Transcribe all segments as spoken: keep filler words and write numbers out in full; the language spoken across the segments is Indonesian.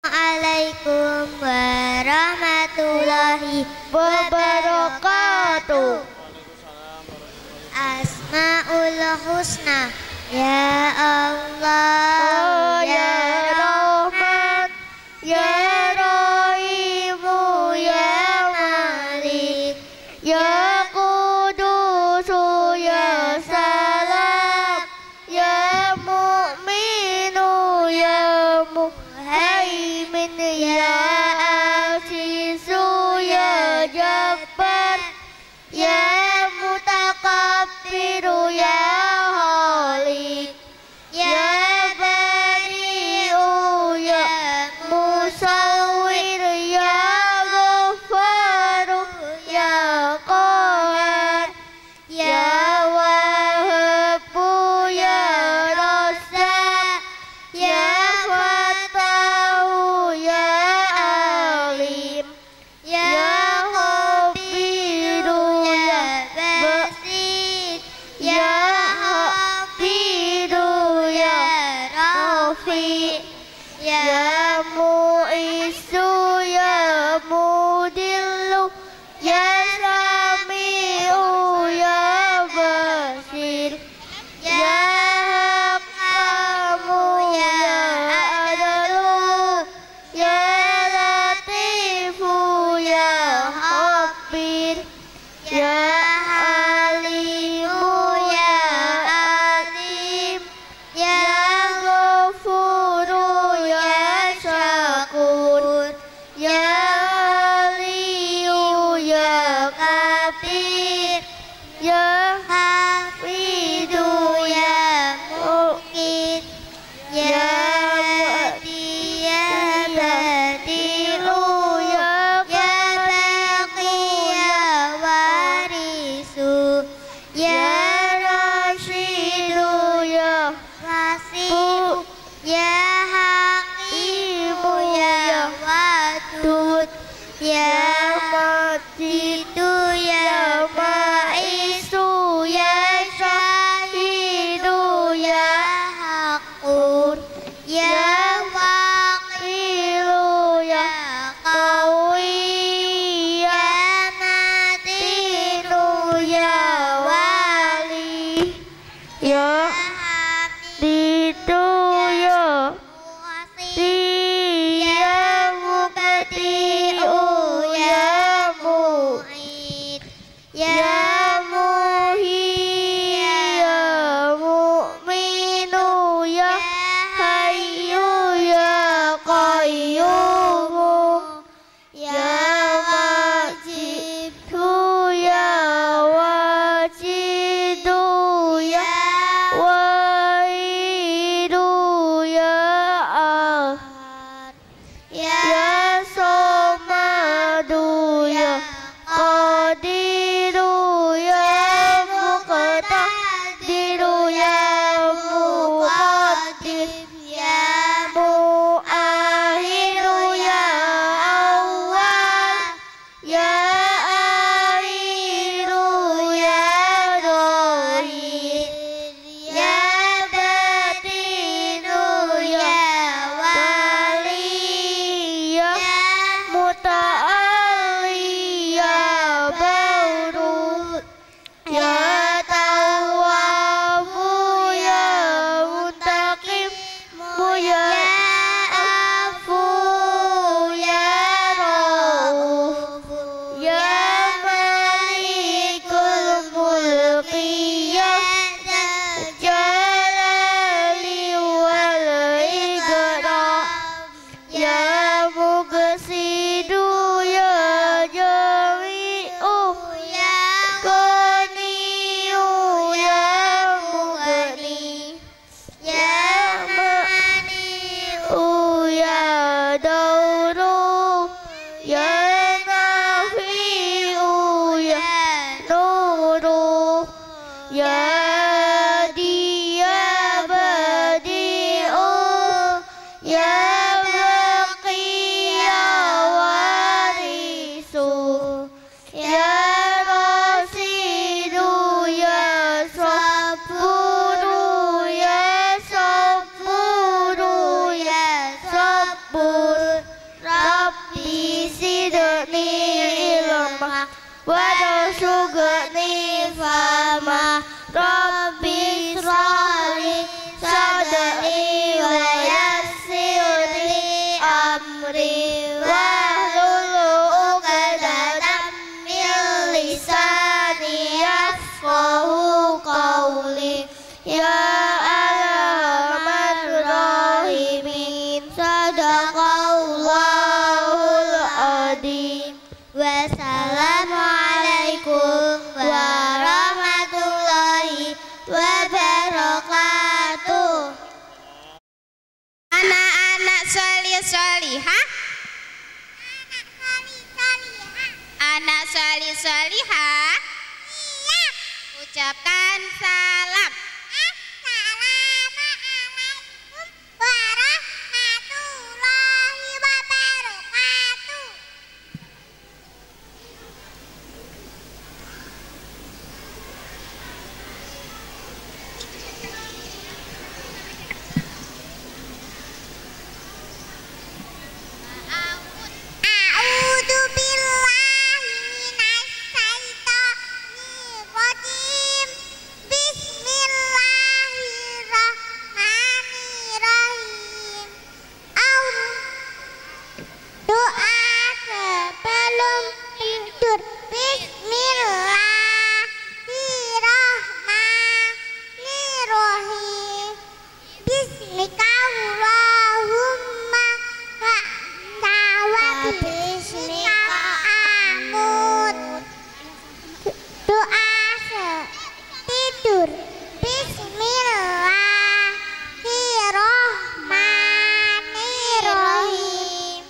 Assalamualaikum warahmatullahi wabarakatuh. Asmaul husna ya Allah, ya Rahman, ya Rahimu, ya Malik, ya Qudusu, ya Salam, ya Mu'minu, ya Muhaimin, ya Asisu, ya Jabbar, ya Mutakabbiru, ya Khaliq, ya Bari'u, ya Musawwir, ya Ghaffaru, ya Qahhar, ya Wahhabu, ya Razzaq, ya Fattahu, ya Alim, ya Khabiru, ya Basir, ya Hafidu, ya Rafi, ya Mu'izzu, ya Mudillu, ya Sami'u, ya Basir, ya Hakamu, ya Adalu, ya Latifu, ya Khabir, ya Halimu, ya Alim, ya Ghafuru, ya Syakur, ya Aliyu, ya Kabir, ya Hafidu, ya Muqit, ya Badi, ya Badi'u, ya Baqi, ya Warisu, ya Rashidu, ya Wasi'u, ya Hakimu, ya Wadud, ya Majidu, ya Ma'isu, ya Syahidu, ya Haqqur, ya Waqilu, ya Qawi, ya Matinu, ya Wali, ya Hamidu, ya Muhsin, ya Mubadi'u, ya amri wahlul uqdatam min lisani yafqahu qawli. Ya arhamar rahimin, sadaqallahul adzim. Wassalamualaikum warahmatullahi wabarakatuh. Anak-anak solih-solihah, anak solih-solihah, iya. Ucapkan salam. Assalamualaikum warahmatullahi wabarakatuh. A'udzu billahi minasy syaithanir rajim. Bismillahirrahmanirrahim. Doa sebelum tidur. Bismillahirrahmanirrahim. Bismikallahumma wa bismika amut. Doa tidur. Bismillahirrahmanirrahim.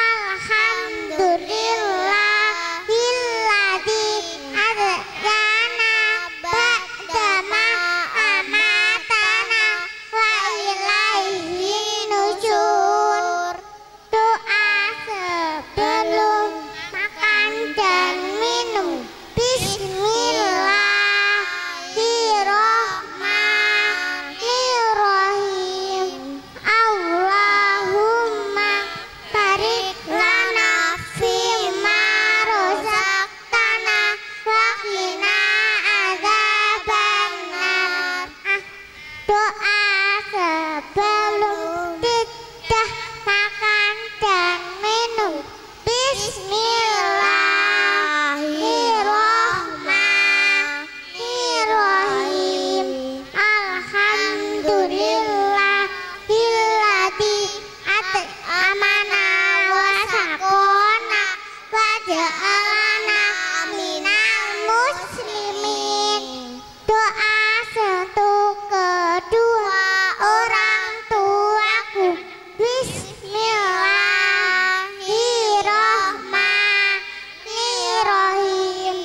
Alhamdulillahilladzi ahyana ba'dama amatana wa ilaihi nusyur. Doa sebelum makan dan minum. Bismillahirrahmanirrahim. Allahumma barik lana fima rozaqtana wa qina adzabannar. Doa sebelum tidak makan dan minum. Bismillahirrahmanirrahim. Alhamdulillahilladzi at'amana wa saqona wa ja'alana minal muslimin. Doa untuk kedua orang tuaku. Bismillahirrahmanirrahim.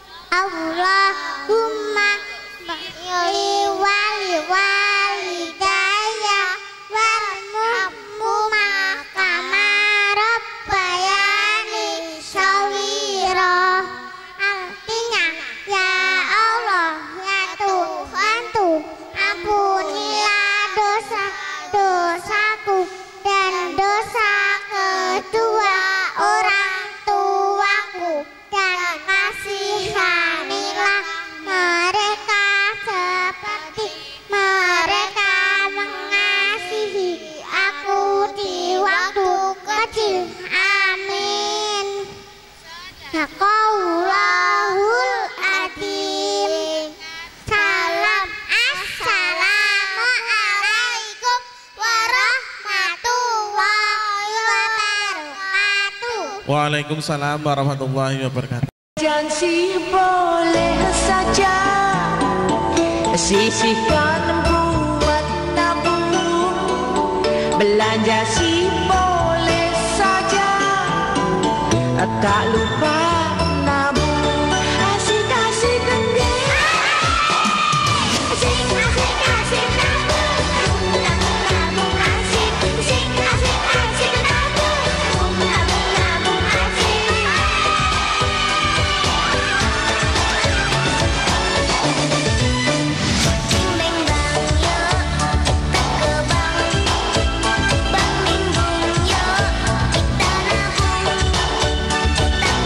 Allahumma baghfir wali walidayya warhamhuma kama rabbayani shaghira. Artinya, ya Allah, ya Tuhanku, ampunilah dosa-dosaku dan dosa kedua orang tuaku, dan kasihanilah mereka seperti mereka mengasihi aku di waktu kecil. Amin. Sadaqallahul adzim. Salam. Assalamualaikum warahmatullahi wabarakatuh. Waalaikumsalam warahmatullahi wabarakatuh. Janji boleh saja sisihkan buat nabung, belanja sih boleh saja, tak lupa nabung. Asik-asik deh, asik-asik asik nabung, nabung nabung asik, asik-asik asik nabung, nabung nabung asik. Bang Bang Minggu yo, kita nabung, kita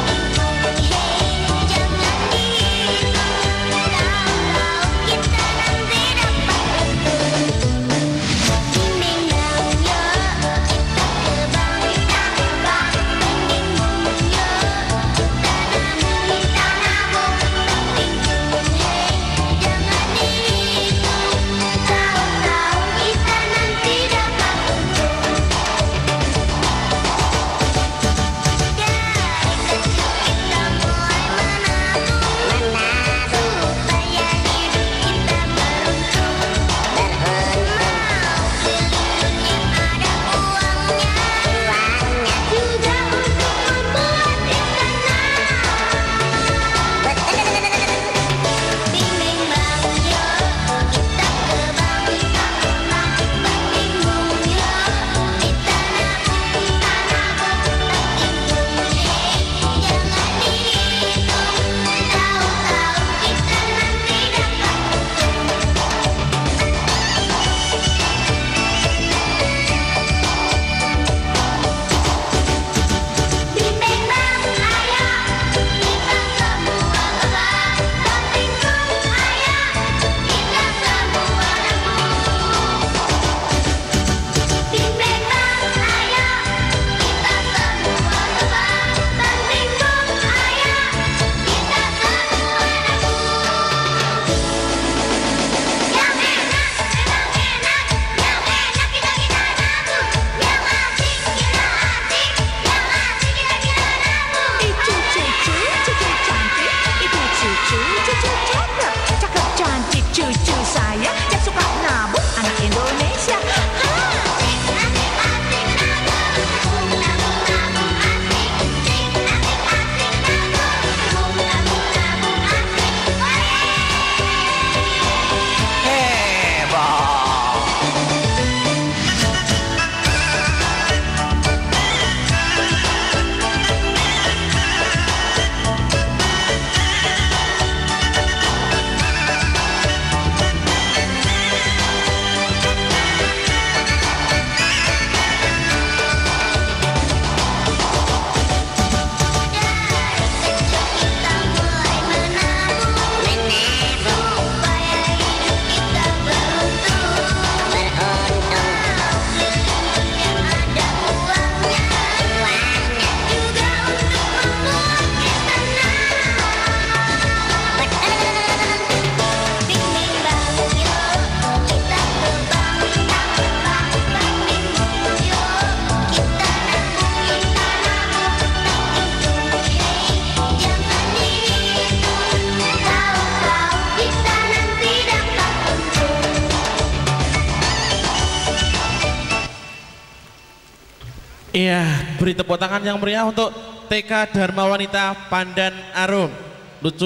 Iya, beri tepuk tangan yang meriah untuk T K Dharma Wanita Pandan Arum. Lucu.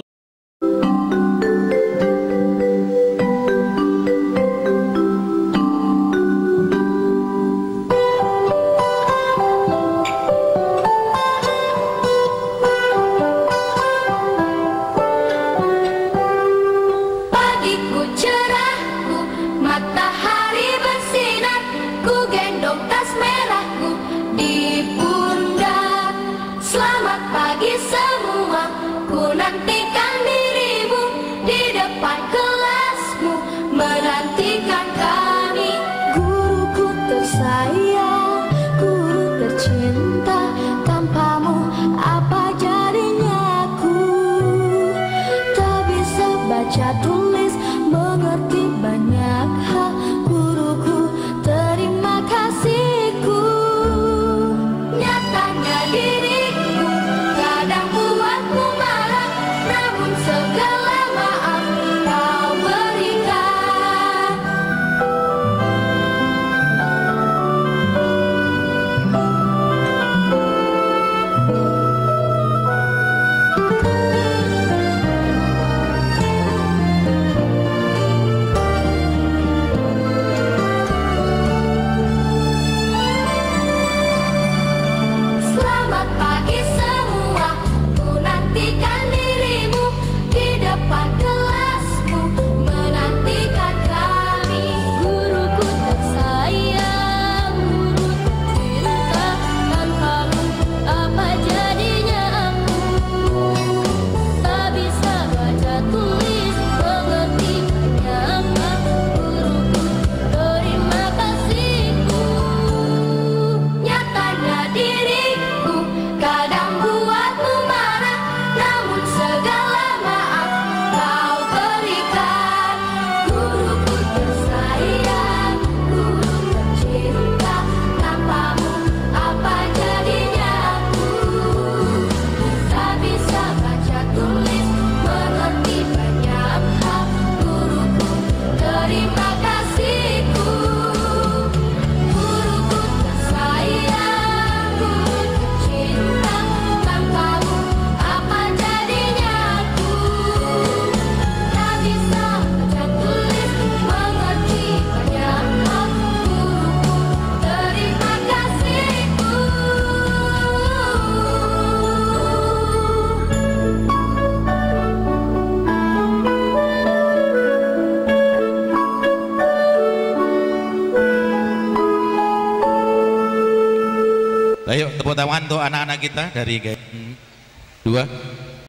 Pagiku cerahku, matahari bersinar, ku gendong tas merahku di pundak. Selamat pagi semua, ku nantikan dirimu di depan kelasmu, menantikan kami. Guruku tersayang, guru tercinta, tanpamu apa jadinya aku? Tak bisa baca tulis, mengerti banyak hal. Guruku, terima kasihku. Nyatanya diriku kadang buatmu marah, namun segala maaf kau berikan. Selamat pagi semua, ku nantikan dirimu di depan kelasmu, menantikan kami. Guruku tersayang, guru tercinta, tanpamu apa jadinya aku? Tak bisa baca tulis, mengerti banyak hal. Guruku, terima kasihku. Nyatanya diriku kadang buatmu marah, namun segala maaf kau berikan. Guruku tersayang, guru tercinta, tanpamu apa jadinya aku? Tak bisa baca tulis, mengerti banyak hal. Guruku, terima kasihku. Guruku tersayang, guru tercinta, tanpamu apa jadinya aku? Tak bisa baca tulis, mengerti banyak hal. Guruku, terima kasihku. Ayo tepuk tangan untuk anak-anak kita dari G dua.